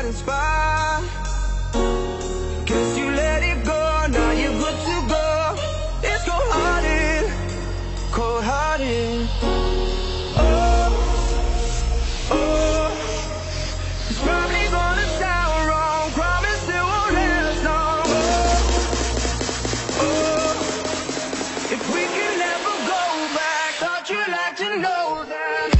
satisfied. Guess you let it go, now you're good to go. It's cold-hearted, cold-hearted. Oh, oh, it's probably gonna sound wrong, promise it won't last long. Oh, oh, if we can never go back, thought you'd like to know that.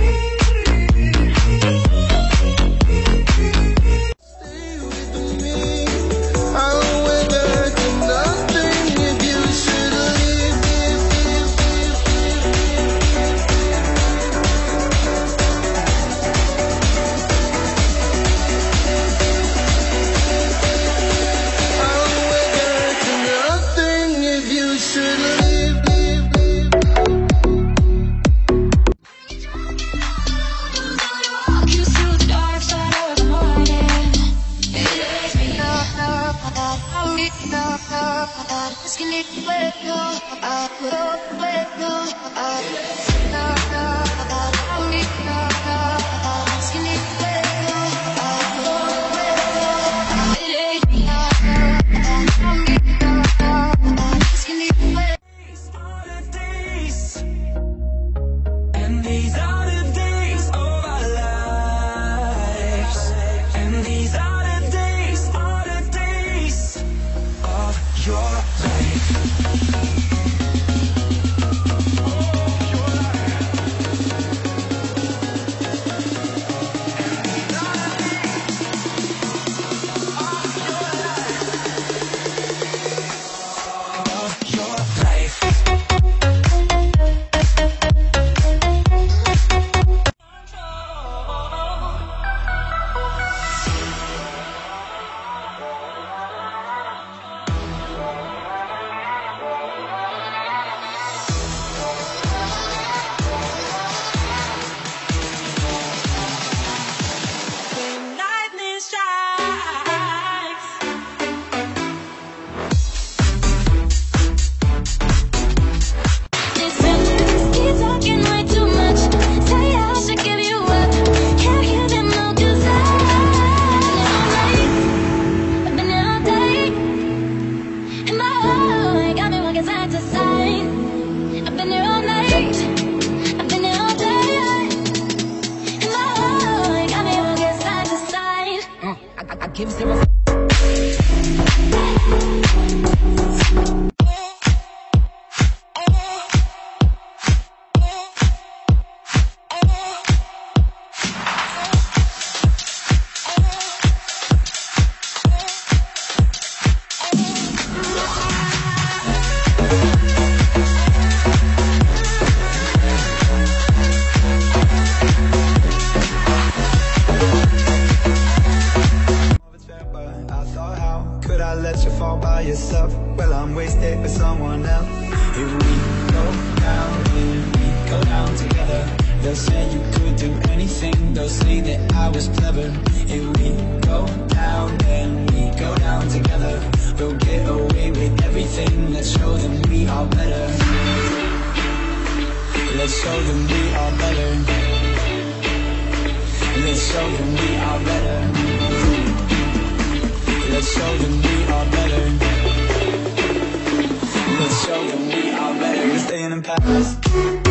Give zero. Let you fall by yourself. Well, I'm wasted with someone else. If we go down, then we go down together. They'll say you could do anything, they'll say that I was clever. If we go down, then we go down together. We'll get away with everything. Let's show them we are better. Let's show them we are better. Let's show them we are better. Let's show them we are better. Let's show them we are better. We're staying in the past.